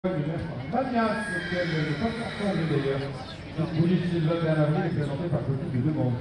Magnas, lequel n'est pas ensemble d'ailleurs. Une police du 21 avril est présentée par Petit de Demande.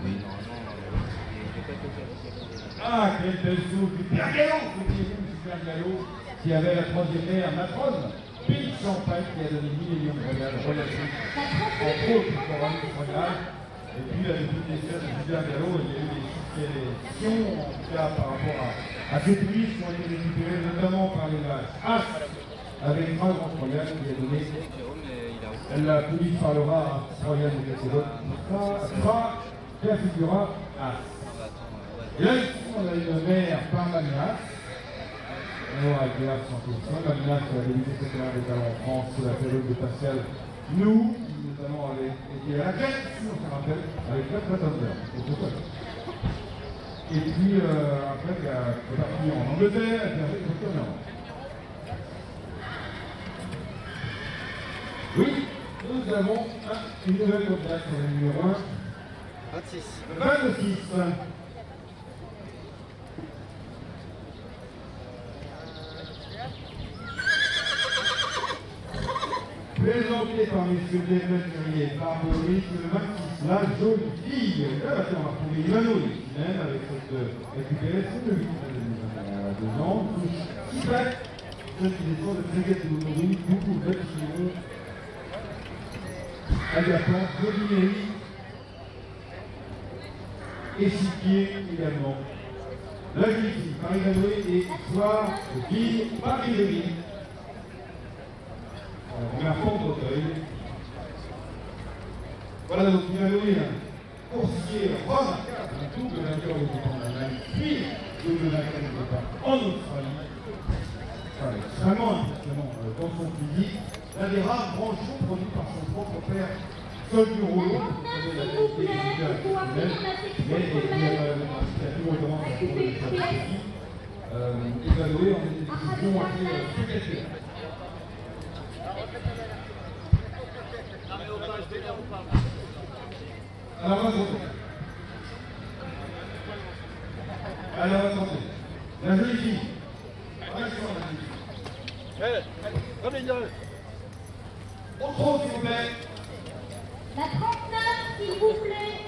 Ah, quel bel souffle du Père Gallo, Super Gallo, qui avait la troisième mère, matrone, Pays de Champagne, qui a donné 10 millions de regards relatifs, entre autres, pour Royal Royal. Et puis, avec toutes les sœurs de Super Gallo, il y a eu des successions, en tout cas par rapport à ces polices qui ont été récupérées notamment par les vaches As, avec Grande Royal qui a donné. La police parlera à Royal de Castellot. Ça figurera As. Et là, ici, on a une mère par Magnas. On va dire sans question. Magnas a débuté cette mère des talents en France sous la période de Pascal. Nous avons été à la quête, si on se rappelle, avec 4 prétendeurs. Et puis, après, il est parti en Angleterre, et puis après, il est retourné en France. Oui, nous avons une nouvelle contact sur le numéro 1. 26. 26. Présenté par M. Desmond par Maurice, le 26, la jolie fille. Là, on va retrouver Ivano, même avec cette récupération de 8 ans, touche 6 pattes, utilisation de frégate de l'autorine, beaucoup de bâtiments, agapant, Gobinerie, échiquier également. La jolie fille, Paris-Vanoé et soir de fille, Paris-Vanoé. On a fond d'Auteuil. Voilà donc Ivanoé, coursier remarquable, un double vainqueur au départ en Allemagne, puis double vainqueur au départ en Australie. Voilà, extrêmement impressionnant dans son physique. L'un des rares grands chevaux produits par son propre père, Sol du Rouleau, qui la qualité exceptionnelle, mais qui a toujours commencé à trouver des choses ici. Ivanoé en des décisions assez spectaculaires. Alors attendez. La jolie fille. On trouve, s'il vous plaît. La 39, s'il vous plaît.